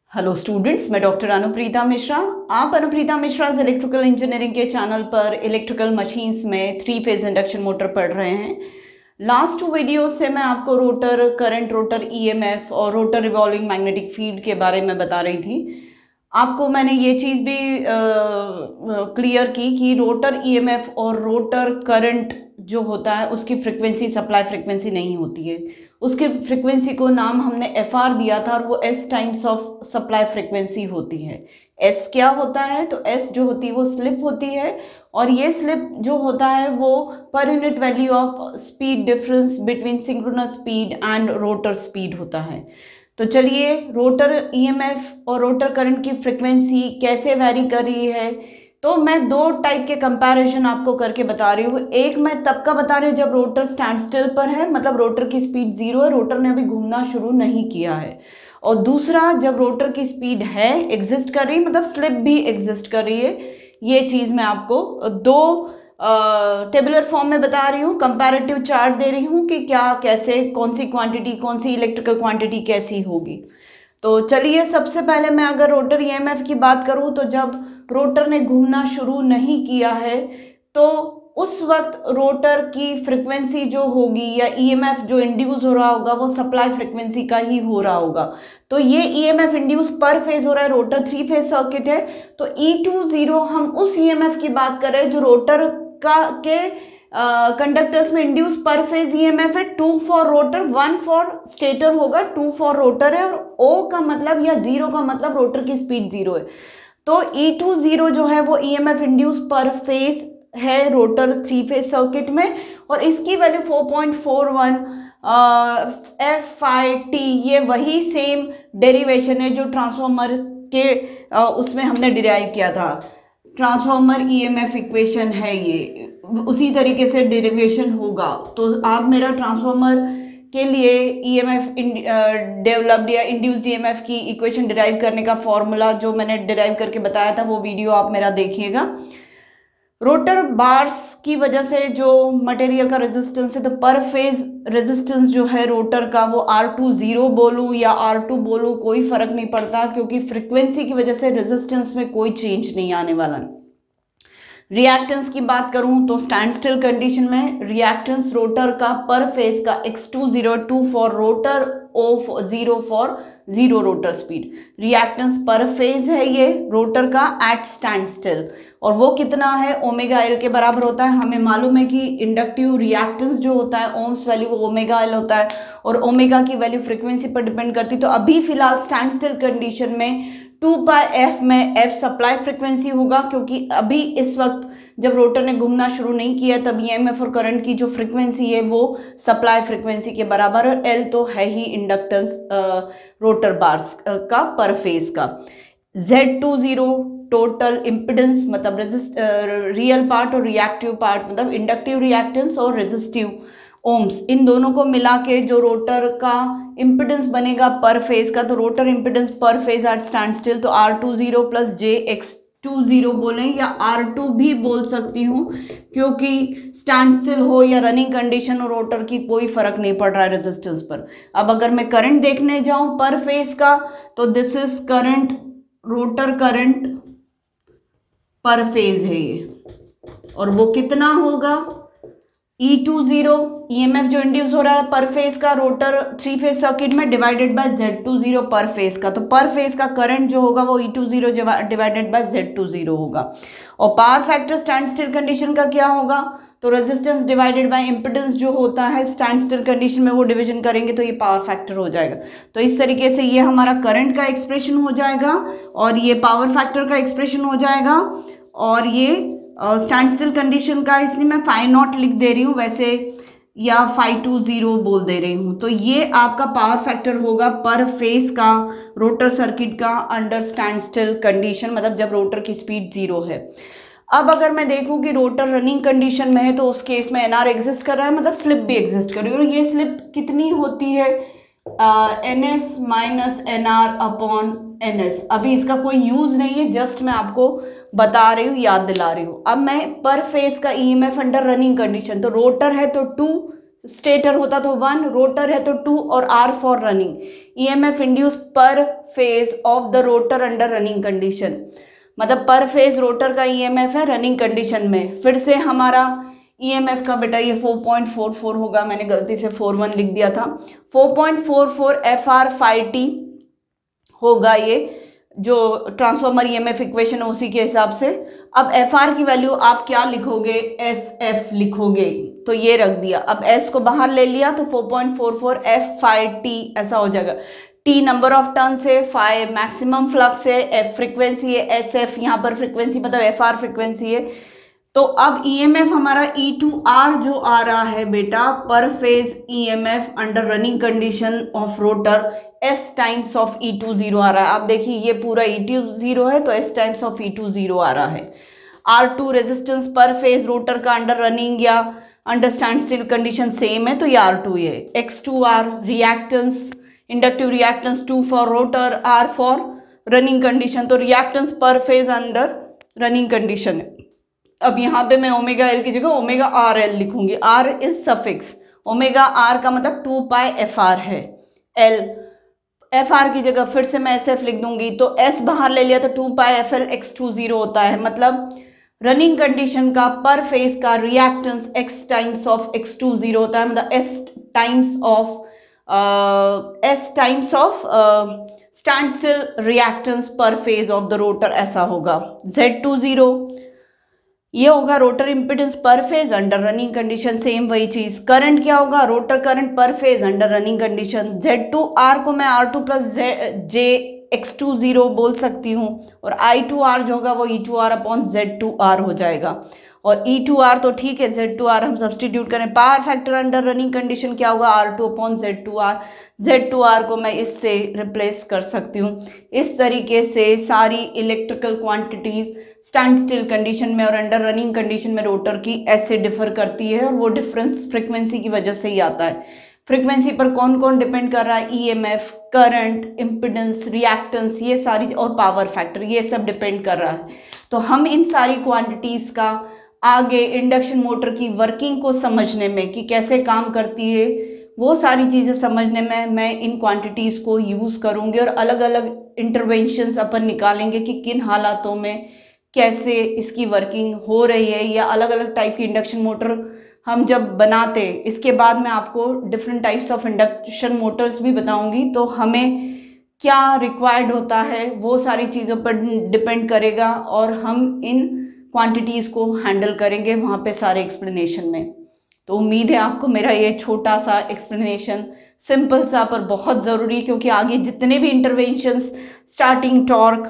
Hello students, मैं doctor Anupreeta Mishra. आप Anupreeta Mishra electrical engineering के चैनल पर इलेक्ट्रिकल मशीन्स में 3 फेज इंडक्शन मोटर पढ़ रहे हैं। लास्ट 2 वीडियोस से मैं आपको रोटर करंट, रोटर ईएमएफ और रोटर रिवॉल्विंग मैग्नेटिक फील्ड के बारे में बता रही थी। आपको मैंने ये चीज़ भी क्लियर की कि रोटर ईएमएफ और रोटर करंट जो होता है उसकी फ्रिक्वेंसी सप्लाई फ्रिक्वेंसी नहीं होती है। उसके फ्रिक्वेंसी को नाम हमने एफआर दिया था और वो S times of supply frequency होती है। एस क्या होता है? तो एस जो होती है वो स्लिप होती है और ये स्लिप जो होता है वो per unit value of speed difference between synchronous speed and rotor speed होता है। तो चलिए, रोटर ईएमएफ और रोटर करंट की फ्रिक्वेंसी कैसे वैरी कर रही है, तो मैं 2 टाइप के कंपैरिजन आपको करके बता रही हूँ। एक मैं तब का बता रही हूँ जब रोटर स्टैंड स्टिल पर है, मतलब रोटर की स्पीड 0 है, रोटर ने अभी घूमना शुरू नहीं किया है। और दूसरा जब रोटर की स्पीड है, एग्जिस्ट कर रही है, मतलब स्लिप भी एग्जिस्ट कर रही है। ये चीज़ मैं आपको 2 टेबुलर फॉर्म में बता रही हूँ, कंपैरेटिव चार्ट दे रही हूँ कि क्या कैसे कौन सी क्वांटिटी, कौन सी इलेक्ट्रिकल क्वांटिटी कैसी होगी। तो चलिए, सबसे पहले मैं अगर रोटर ईएमएफ की बात करूँ तो जब रोटर ने घूमना शुरू नहीं किया है तो उस वक्त रोटर की फ्रिक्वेंसी जो होगी या ईएमएफ जो इंड्यूस हो रहा होगा वो सप्लाई फ्रिक्वेंसी का ही हो रहा होगा। तो ये ईएमएफ इंड्यूस पर फेज हो रहा है, रोटर 3 फेज सर्किट है। तो E20 हम उस ईएमएफ की बात कर रहे हैं जो रोटर के कंडक्टर्स में इंड्यूस पर फेज ईएमएफ है। 2 फॉर रोटर, 1 फॉर स्टेटर होगा, 2 फॉर रोटर है और O का मतलब या 0 का मतलब रोटर की स्पीड 0 है। तो E20 जो है वो ईएमएफ इंड्यूस पर फेज है रोटर 3 फेज सर्किट में और इसकी वैल्यू 4.41 F∅T। ये वही सेम डेरिवेशन है जो ट्रांसफॉर्मर के उसमें हमने डिराइव किया था। ट्रांसफॉर्मर ईएमएफ इक्वेशन है ये, उसी तरीके से डेरिवेशन होगा। तो आप मेरा ट्रांसफॉर्मर के लिए ईएमएफ डेवलप्ड या इंड्यूस्ड ईएमएफ की इक्वेशन डिराइव करने का फॉर्मूला जो मैंने डिराइव करके बताया था वो वीडियो आप मेरा देखिएगा। रोटर बार्स की वजह से जो मटेरियल का रेजिस्टेंस है, तो पर फेज रेजिस्टेंस जो है रोटर का वो R20 बोलूँ या R2 बोलूँ कोई फर्क नहीं पड़ता, क्योंकि फ्रिक्वेंसी की वजह से रेजिस्टेंस में कोई चेंज नहीं आने वाला। रिएक्टेंस की बात करूं तो स्टैंड स्टिल कंडीशन में रिएक्टेंस रोटर का पर फेज का X20 2 for rotor, O0 for 0 rotor speed. Reactance per phase है ये रोटर का एट स्टैंड स्टिल और वो कितना है? ओमेगा एल के बराबर होता है। हमें मालूम है कि इंडक्टिव रिएक्टेंस जो होता है ओम्स वैल्यू वो ओमेगा एल होता है और ओमेगा की वैल्यू फ्रिक्वेंसी पर डिपेंड करती है। तो अभी फिलहाल स्टैंड स्टिल कंडीशन में 2πf में f सप्लाई फ्रिक्वेंसी होगा, क्योंकि अभी इस वक्त जब रोटर ने घूमना शुरू नहीं किया तब ईएमएफ और करंट की जो फ्रिक्वेंसी है वो सप्लाई फ्रिक्वेंसी के बराबर है। L तो है ही इंडक्टेंस रोटर बार्स का पर फेज का। Z20 टोटल इम्पिडेंस मतलब रियल पार्ट और रिएक्टिव पार्ट, मतलब इंडक्टिव रिएक्टेंस और रेजिस्टिव ओम्स, इन दोनों को मिला के जो रोटर का इम्पिडेंस बनेगा पर फेज का, तो rotor impedance per phase at stand still तो R20 प्लस JX20 बोलें या R2 भी बोल सकती हूँ, क्योंकि स्टैंड स्टिल हो या रनिंग कंडीशन हो रोटर की कोई फर्क नहीं पड़ रहा है रेजिस्टेंस पर। अब अगर मैं करंट देखने जाऊं पर फेज का, तो this is current, rotor current per phase है ये, और वो कितना होगा? E20 ईएमएफ जो इंड्यूस हो रहा है पर फेज का रोटर 3 फेज सर्किट में divided by Z20 per phase का, तो पर फेज का करंट जो होगा वो E20 डिवाइडेड बाय Z20 होगा। और power factor stand still condition का क्या होगा? तो रेजिस्टेंस डिवाइडेड बाय इम्पिडेंस जो होता है स्टैंड स्टिल कंडीशन में वो डिवीजन करेंगे तो ये पावर फैक्टर हो जाएगा। तो इस तरीके से ये हमारा करंट का एक्सप्रेशन हो जाएगा और ये पावर फैक्टर का एक्सप्रेशन हो जाएगा और ये स्टैंड स्टिल कंडीशन का, इसलिए मैं φ0 लिख दे रही हूँ वैसे, या φ20 बोल दे रही हूँ। तो ये आपका पावर फैक्टर होगा पर फेज का रोटर सर्किट का अंडर स्टैंड स्टिल कंडीशन, मतलब जब रोटर की स्पीड 0 है। अब अगर मैं देखूँ कि रोटर रनिंग कंडीशन में है तो उस केस में NR एग्जिस्ट कर रहा है, मतलब स्लिप भी एग्जिस्ट कर रही है, और ये स्लिप कितनी होती है? NS minus NR upon NS। अभी इसका कोई यूज नहीं है, जस्ट मैं आपको बता रही हूँ, याद दिला रही हूँ। अब मैं पर फेज का ईएमएफ अंडर रनिंग कंडीशन, तो रोटर है तो 2 स्टेटर होता तो 1, रोटर है तो 2 और R for running. EMF induce per phase of the rotor under running condition, मतलब पर फेज रोटर का EMF है रनिंग कंडीशन में। फिर से हमारा EMF का बेटा ये 4.44 होगा, मैंने गलती से 41 लिख दिया था। 4.44 FR∅T होगा ये जो ट्रांसफॉर्मर EMF इक्वेशन है उसी के हिसाब से। अब FR की वैल्यू आप क्या लिखोगे, SF लिखोगे, तो ये रख दिया। अब S को बाहर ले लिया तो 4.44 F∅T ऐसा हो जाएगा। T नंबर ऑफ टर्न से, फाई मैक्सिमम फ्लक्स है, F फ्रीक्वेंसी है, SF यहाँ पर फ्रीक्वेंसी मतलब FR फ्रीक्वेंसी है। तो अब EMF हमारा E2R जो आ रहा है बेटा, per phase EMF under running condition of rotor S times of E20 आ रहा है। आप देखिए ये पूरा E20 है तो S टाइम्स ऑफ E20 आ रहा है। R2 resistance per phase rotor का अंडर रनिंग या under stand still condition same है तो ये R2 है। X2R reactance, inductive reactance 2 for rotor, R for running condition, तो reactance per phase under running condition है। अब यहाँ पे मैं ओमेगा एल की जगह ओमेगा आर एल लिखूंगी। R is suffix, omega R का मतलब 2πFR है। L FR की जगह फिर से मैं SF लिख दूंगी, तो S बाहर ले लिया तो 2πFL X20 होता है, मतलब रनिंग कंडीशन का पर फेज का reactance X times of X20 होता है, मतलब S times of stand still reactance per phase of the rotor, ऐसा होगा। Z20 ये होगा rotor impedance per phase under running condition, same वही चीज। करंट क्या होगा, rotor current per phase under running condition. Z2R को मैं R2 प्लस J X20 बोल सकती हूँ, और I2R जो होगा वो E2R अपॉन Z2R हो जाएगा। और E2R तो ठीक है, Z2R हम सब्सटीट्यूट करें, power factor under running condition क्या होगा, R2 अपॉन Z2R। Z2R को मैं इससे रिप्लेस कर सकती हूँ। इस तरीके से सारी electrical quantities stand still condition में और अंडर रनिंग कंडीशन में रोटर की ऐसे डिफर करती है, और वो डिफरेंस फ्रीक्वेंसी की वजह से ही आता है। फ्रीक्वेंसी पर कौन कौन डिपेंड कर रहा है, EMF, करंट, इम्पिडेंस, रिएक्टेंस, ये सारी, और पावर फैक्टर, ये सब डिपेंड कर रहा है। तो हम इन सारी क्वांटिटीज़ का आगे इंडक्शन मोटर की वर्किंग को समझने में कि कैसे काम करती है, वो सारी चीज़ें समझने में मैं इन क्वांटिटीज़ को यूज़ करूँगी, और अलग अलग इंटरवेंशंस अपन निकालेंगे कि किन हालातों में कैसे इसकी वर्किंग हो रही है, या अलग अलग टाइप की इंडक्शन मोटर हम जब बनाते, इसके बाद मैं आपको different types of induction motors भी बताऊंगी, तो हमें क्या रिक्वायर्ड होता है वो सारी चीज़ों पर डिपेंड करेगा, और हम इन क्वांटिटीज़ को हैंडल करेंगे वहाँ पे सारे एक्सप्लेनेशन में। तो उम्मीद है आपको मेरा ये छोटा सा एक्सप्लेनेशन, सिंपल सा पर बहुत ज़रूरी, क्योंकि आगे जितने भी interventions, starting torque,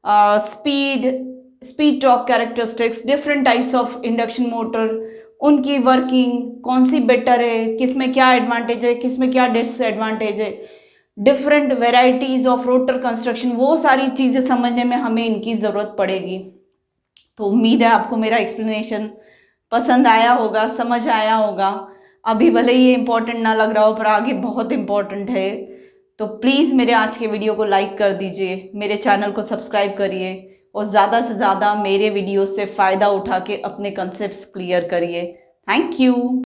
speed torque characteristics, different types of induction motor, उनकी वर्किंग कौन सी बेटर है, किस में क्या एडवांटेज है, किस में क्या डिसएडवांटेज है, different varieties of rotor construction, वो सारी चीज़ें समझने में हमें इनकी ज़रूरत पड़ेगी। तो उम्मीद है आपको मेरा एक्सप्लेनेशन पसंद आया होगा, समझ आया होगा। अभी भले ये इम्पोर्टेंट ना लग रहा हो, पर आगे बहुत इम्पोर्टेंट है। तो प्लीज़ मेरे आज के वीडियो को लाइक कर दीजिए, मेरे चैनल को सब्सक्राइब करिए, और ज़्यादा से ज़्यादा मेरे वीडियो से फ़ायदा उठा के अपने कंसेप्ट्स क्लियर करिए। Thank you.